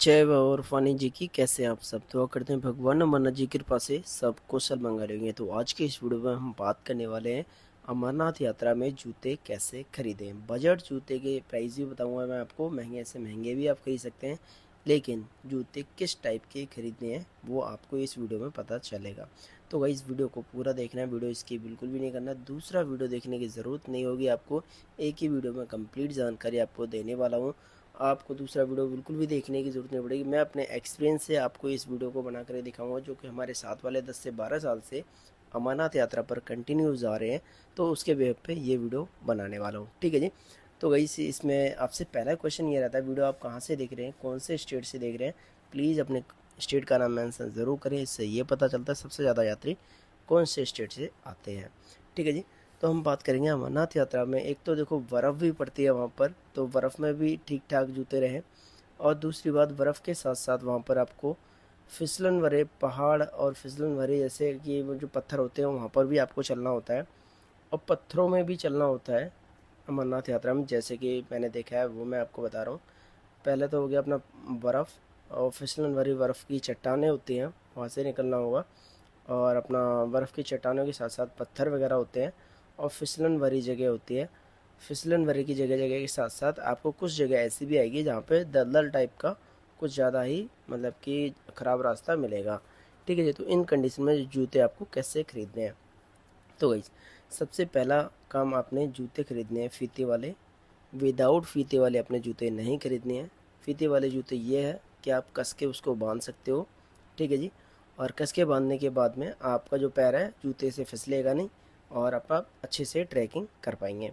जय बाबा और फानी जी की। कैसे हैं आप सब? दुआ करते हैं भगवान अमरनाथ जी की कृपा से सब कुशल मंगल होंगे। तो आज के इस वीडियो में हम बात करने वाले हैं अमरनाथ यात्रा में जूते कैसे खरीदें। बजट जूते के प्राइस भी बताऊंगा मैं आपको, महंगे से महंगे भी आप खरीद सकते हैं, लेकिन जूते किस टाइप के खरीदने हैं वो आपको इस वीडियो में पता चलेगा। तो भाई इस वीडियो को पूरा देखना है, वीडियो इसकी बिल्कुल भी नहीं करना। दूसरा वीडियो देखने की ज़रूरत नहीं होगी आपको, एक ही वीडियो में कंप्लीट जानकारी आपको देने वाला हूँ। आपको दूसरा वीडियो बिल्कुल भी देखने की ज़रूरत नहीं पड़ेगी। मैं अपने एक्सपीरियंस से आपको इस वीडियो को बना कर दिखाऊंगा, जो कि हमारे साथ वाले 10 से 12 साल से अमरनाथ यात्रा पर कंटिन्यू जा रहे हैं, तो उसके बेस पे ये वीडियो बनाने वाला हूँ। ठीक है जी। तो गई इसमें आपसे पहला क्वेश्चन ये रहता है, वीडियो आप कहाँ से देख रहे हैं, कौन से स्टेट से देख रहे हैं, प्लीज़ अपने स्टेट का नाम मेंशन ज़रूर करें। इससे ये पता चलता है सबसे ज़्यादा यात्री कौन से स्टेट से आते हैं। ठीक है जी। तो हम बात करेंगे अमरनाथ यात्रा में। एक तो देखो बर्फ़ भी पड़ती है वहाँ पर, तो बर्फ़ में भी ठीक ठाक जूते रहें। और दूसरी बात, बर्फ़ के साथ साथ वहाँ पर आपको फिसलन भरे पहाड़ और फिसलन भरे जैसे कि वो जो पत्थर होते हैं वहाँ पर भी आपको चलना होता है, और पत्थरों में भी चलना होता है अमरनाथ यात्रा में। जैसे कि मैंने देखा है वो मैं आपको बता रहा हूँ। पहले तो हो गया अपना बर्फ़ और फिसलन भरी बर्फ़ की चट्टानें होती हैं, वहाँ से निकलना होगा। और अपना बर्फ़ की चट्टानों के साथ साथ पत्थर वगैरह होते हैं और फिसलन भरी जगह होती है। फिसलन भरी की जगह जगह के साथ साथ आपको कुछ जगह ऐसी भी आएगी जहाँ पे दलदल टाइप का कुछ ज़्यादा ही मतलब कि ख़राब रास्ता मिलेगा। ठीक है जी। तो इन कंडीशन में जूते आपको कैसे ख़रीदने हैं, तो गाइस सबसे पहला काम, आपने जूते ख़रीदने हैं फीते वाले। विदाउट फीते वाले अपने जूते नहीं खरीदने हैं। फीते वाले जूते ये है कि आप कस के उसको बांध सकते हो। ठीक है जी। और कस के बांधने के बाद में आपका जो पैर है जूते से फिसलेगा नहीं और आप अच्छे से ट्रैकिंग कर पाएंगे।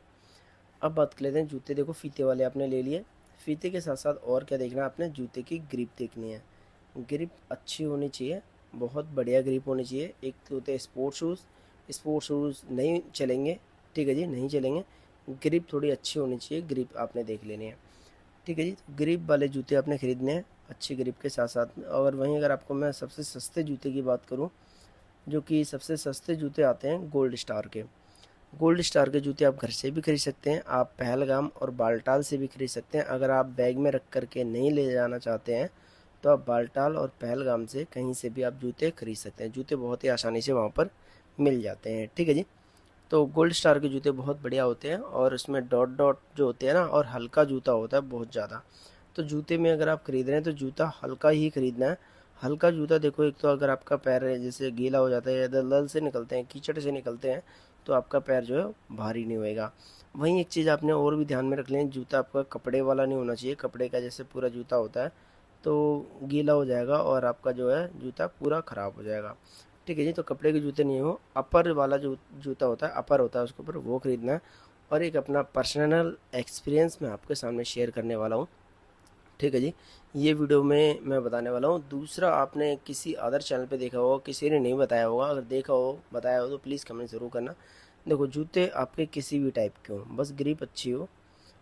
अब बात कर लेते हैं जूते। देखो फीते वाले आपने ले लिए, फीते के साथ साथ और क्या देखना है आपने, जूते की ग्रिप देखनी है। ग्रिप अच्छी होनी चाहिए, बहुत बढ़िया ग्रिप होनी चाहिए। एक तो होते हैं स्पोर्ट्स शूज़ नहीं चलेंगे। ठीक है जी, नहीं चलेंगे। ग्रिप थोड़ी अच्छी होनी चाहिए, ग्रिप आपने देख लेनी है। ठीक है जी। तो ग्रिप वाले जूते आपने ख़रीदने हैं अच्छी ग्रिप के साथ साथ। और वहीं अगर आपको मैं सबसे सस्ते जूते की बात करूं, जो कि सबसे सस्ते जूते आते हैं गोल्ड स्टार के। गोल्ड स्टार के जूते आप घर से भी खरीद सकते हैं, आप पहलगाम और बालटाल से भी खरीद सकते हैं। अगर आप बैग में रख करके नहीं ले जाना चाहते हैं तो आप बालटाल और पहलगाम से कहीं से भी आप जूते खरीद सकते हैं। जूते बहुत ही आसानी से वहाँ पर मिल जाते हैं। ठीक है जी। तो गोल्ड स्टार के जूते बहुत बढ़िया होते हैं और उसमें डॉट डॉट जो होते हैं ना, और हल्का जूता होता है बहुत ज़्यादा। तो जूते में अगर आप खरीद रहे हैं तो जूता हल्का ही खरीदना है। हल्का जूता देखो, एक तो अगर आपका पैर जैसे गीला हो जाता है या दलदल से निकलते हैं, कीचड़ से निकलते हैं, तो आपका पैर जो है भारी नहीं होएगा। वहीं एक चीज़ आपने और भी ध्यान में रख लें, जूता आपका कपड़े वाला नहीं होना चाहिए। कपड़े का जैसे पूरा जूता होता है तो गीला हो जाएगा और आपका जो है जूता पूरा ख़राब हो जाएगा। ठीक है जी। तो कपड़े के जूते नहीं हो, अपर वाला जो जूता होता है, अपर होता है उसके ऊपर, वो ख़रीदना है। और एक अपना पर्सनल एक्सपीरियंस मैं आपके सामने शेयर करने वाला हूँ। ठीक है जी। ये वीडियो में मैं बताने वाला हूँ। दूसरा, आपने किसी अदर चैनल पे देखा होगा, किसी ने नहीं बताया होगा, अगर देखा हो बताया हो तो प्लीज़ कमेंट ज़रूर करना। देखो जूते आपके किसी भी टाइप के हो, बस ग्रिप अच्छी हो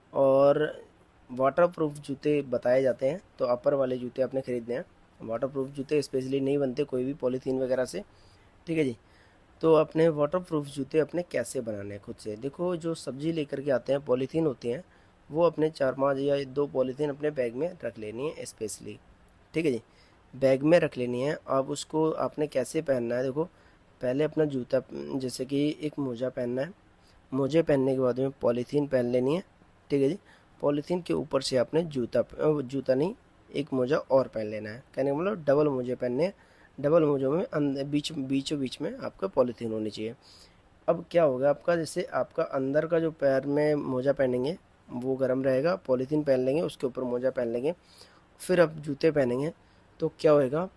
और वाटरप्रूफ जूते बताए जाते हैं, तो अपर वाले जूते आपने ख़रीदने हैं। वाटरप्रूफ जूते स्पेशली नहीं बनते कोई भी पॉलीथीन वगैरह से। ठीक है जी। तो अपने वाटरप्रूफ जूते अपने कैसे बनाने हैं खुद से, देखो जो सब्जी लेकर के आते हैं पॉलीथीन होती हैं, वो अपने 4-5 या 2 पॉलीथीन अपने बैग में रख लेनी है स्पेशली। ठीक है जी। बैग में रख लेनी है। अब उसको आपने कैसे पहनना है, देखो पहले अपना जूता, जैसे कि एक मोजा पहनना है। मोजे पहनने के बाद में पॉलीथीन पहन लेनी है। ठीक है जी। पॉलीथीन के ऊपर से आपने जूता नहीं, एक मोजा और पहन लेना है। कहने का मतलब डबल मोजे पहनने हैं। डबल मोजों में अंदर बीचों बीच में आपका पॉलीथीन होनी चाहिए। अब क्या होगा आपका, जैसे आपका अंदर का जो पैर में मोजा पहनेंगे वो गर्म रहेगा, पॉलीथीन पहन लेंगे उसके ऊपर मोजा पहन लेंगे, फिर आप जूते पहनेंगे तो क्या होएगा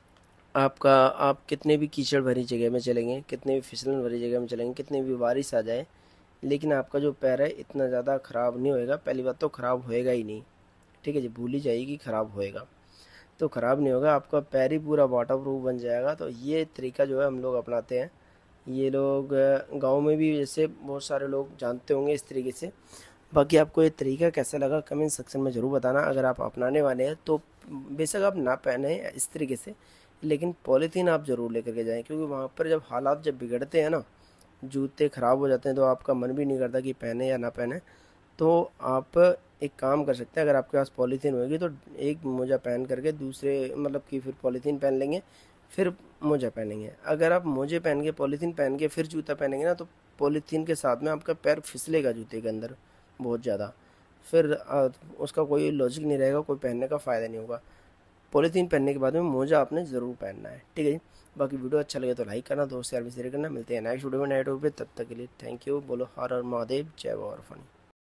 आपका, आप कितने भी कीचड़ भरी जगह में चलेंगे, कितने भी फिसलन भरी जगह में चलेंगे, कितने भी बारिश आ जाए, लेकिन आपका जो पैर है इतना ज़्यादा ख़राब नहीं होएगा। पहली बात तो ख़राब होएगा ही नहीं। ठीक है जी, भूल ही जाइए ख़राब होएगा, तो ख़राब नहीं होगा, आपका पैर ही पूरा वाटरप्रूफ बन जाएगा। तो ये तरीका जो है हम लोग अपनाते हैं। ये लोग गांव में भी जैसे बहुत सारे लोग जानते होंगे इस तरीके से। बाकी आपको ये तरीका कैसा लगा कमेंट सेक्शन में ज़रूर बताना। अगर आप अपनाने वाले हैं तो बेशक आप ना पहने इस तरीके से, लेकिन पॉलीथीन आप ज़रूर लेकर के जाएं, क्योंकि वहाँ पर जब हालात जब बिगड़ते हैं ना, जूते ख़राब हो जाते हैं, तो आपका मन भी नहीं करता कि पहने या ना पहने। तो आप एक काम कर सकते हैं, अगर आपके पास पॉलीथीन होगी तो एक मोजा पहन करके दूसरे मतलब कि फिर पॉलीथीन पहन लेंगे, फिर मोजा पहनेंगे। अगर आप मोजे पहन के पॉलीथीन पहन के फिर जूता पहनेंगे ना, तो पॉलीथीन के साथ में आपका पैर फिसलेगा जूते के अंदर बहुत ज़्यादा, फिर उसका कोई लॉजिक नहीं रहेगा, कोई पहनने का फ़ायदा नहीं होगा। पॉलीथीन पहनने के बाद में मोजा आपने ज़रूर पहनना है, ठीक है जी। बाकी वीडियो अच्छा लगे तो लाइक करना, दोस्त यार भी शेयर करना। मिलते हैं नेक्स्ट वीडियो में नए टॉपिक पे, तब तक के लिए थैंक यू। बोलो हर हर महादेव, जय बाबा फनी।